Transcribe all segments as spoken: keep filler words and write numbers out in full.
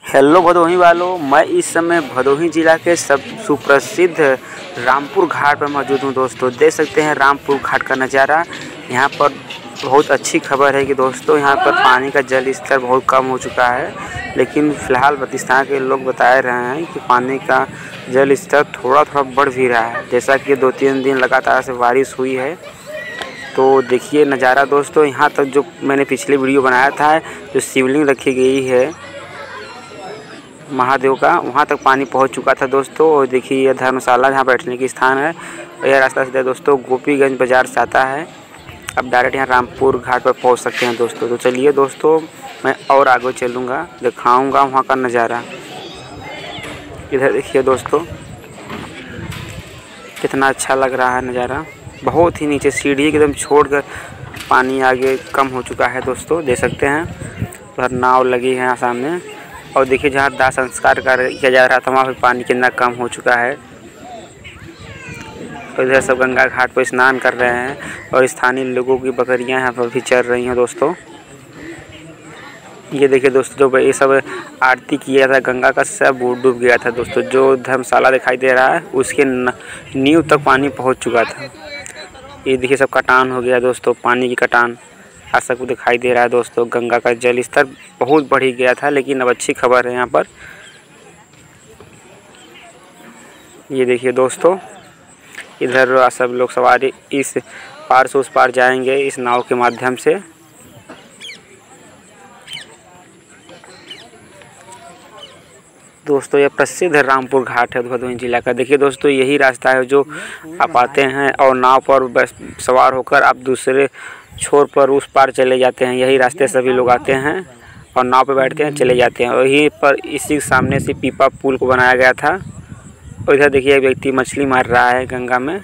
Hello Bhadohi वालों, मैं इस समय भदोही ज़िला के सब सुप्रसिद्ध रामपुर घाट पर मौजूद हूँ। दोस्तों देख सकते हैं रामपुर घाट का नज़ारा। यहाँ पर बहुत अच्छी खबर है कि दोस्तों यहाँ पर पानी का जल स्तर बहुत कम हो चुका है, लेकिन फ़िलहाल बल्तिस्तान के लोग बता रहे हैं कि पानी का जल स्तर थोड़ा थोड़ा बढ़ भी रहा है। जैसा कि दो तीन दिन लगातार से बारिश हुई है, तो देखिए नज़ारा दोस्तों। यहाँ तक जो मैंने पिछले वीडियो बनाया था, जो शिवलिंग रखी गई है महादेव का, वहाँ तक पानी पहुँच चुका था दोस्तों। और देखिए यह धर्मशाला जहाँ बैठने की स्थान है, और यह रास्ता सीधा दोस्तों गोपीगंज बाज़ार से आता है। अब डायरेक्ट यहाँ रामपुर घाट पर पहुँच सकते हैं दोस्तों। तो चलिए दोस्तों, मैं और आगे चलूँगा, दिखाऊँगा वहाँ का नज़ारा। इधर देखिए दोस्तों कितना अच्छा लग रहा है नज़ारा। बहुत ही नीचे सीढ़ी एकदम छोड़कर पानी आगे कम हो चुका है दोस्तों, देख सकते हैं। उधर नाव लगी है यहाँ सामने, और देखिए जहाँ दाह संस्कार किया जा रहा था वहाँ पे पानी कितना कम हो चुका है। और इधर सब गंगा घाट पर स्नान कर रहे हैं, और स्थानीय लोगों की बकरियां यहाँ पर भी चल रही हैं दोस्तों। ये देखिए दोस्तों, जो ये सब आरती किया था गंगा का, सब डूब गया था दोस्तों। जो धर्मशाला दिखाई दे रहा है उसके नींव तक पानी पहुँच चुका था। ये देखिए सब कटान हो गया दोस्तों, पानी की कटान आज सबको दिखाई दे रहा है दोस्तों। गंगा का जल स्तर बहुत बढ़ गया था, लेकिन अब अच्छी खबर है यहाँ पर। ये देखिए दोस्तों, इधर सब लोग सवारी इस पार से उस पार जाएंगे इस नाव के माध्यम से। दोस्तों यह प्रसिद्ध रामपुर घाट है भदोही जिला का। देखिए दोस्तों, यही रास्ता है जो आप आते हैं और नाव पर बस सवार होकर आप दूसरे छोर पर उस पार चले जाते हैं। यही रास्ते सभी लोग आते हैं और नाव पर बैठते हैं, चले जाते हैं। और यहीं पर इसी सामने से पीपा पुल को बनाया गया था। और इधर देखिए एक व्यक्ति मछली मार रहा है गंगा में।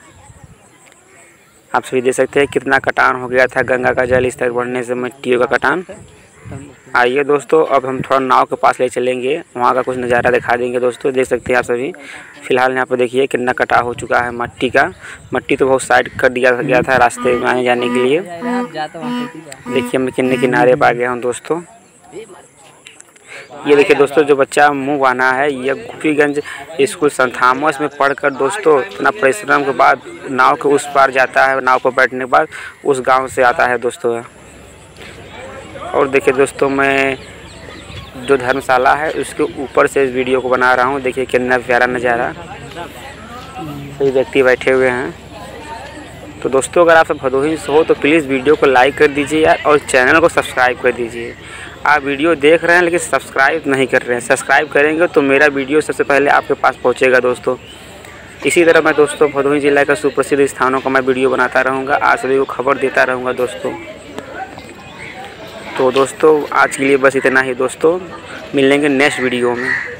आप सभी देख सकते हैं कितना कटान हो गया था गंगा का जल स्तर बढ़ने से, मिट्टियों का कटान। आइए दोस्तों, अब हम थोड़ा नाव के पास ले चलेंगे, वहाँ का कुछ नज़ारा दिखा देंगे दोस्तों। देख सकते हैं आप सभी। फिलहाल यहाँ पर देखिए कितना कटाव हो चुका है मट्टी का। मट्टी तो बहुत साइड कर दिया गया था रास्ते में आने जाने के लिए। देखिए मैं किन्ने किनारे पर आ गया हूँ दोस्तों। ये देखिए दोस्तों, जो बच्चा मुँह बाना है, यह गोपीगंज स्कूल संत थॉमस में पढ़कर दोस्तों इतना परिश्रम के बाद नाव के उस पार जाता है। नाव पर बैठने के बाद उस गाँव से आता है दोस्तों। और देखिए दोस्तों, मैं जो धर्मशाला है उसके ऊपर से इस वीडियो को बना रहा हूँ। देखिए कितना प्यारा नज़ारा, सभी व्यक्ति बैठे हुए हैं। तो दोस्तों, अगर आप सब भदोही से हो तो प्लीज़ वीडियो को लाइक कर दीजिए यार, और चैनल को सब्सक्राइब कर दीजिए। आप वीडियो देख रहे हैं लेकिन सब्सक्राइब नहीं कर रहे हैं। सब्सक्राइब करेंगे तो मेरा वीडियो सबसे पहले आपके पास पहुँचेगा दोस्तों। इसी तरह मैं दोस्तों भदोही जिला का सुप्रसिद्ध स्थानों का मैं वीडियो बनाता रहूँगा, आप सभी को खबर देता रहूँगा दोस्तों। तो दोस्तों आज के लिए बस इतना ही दोस्तों, मिलेंगे नेक्स्ट वीडियो में।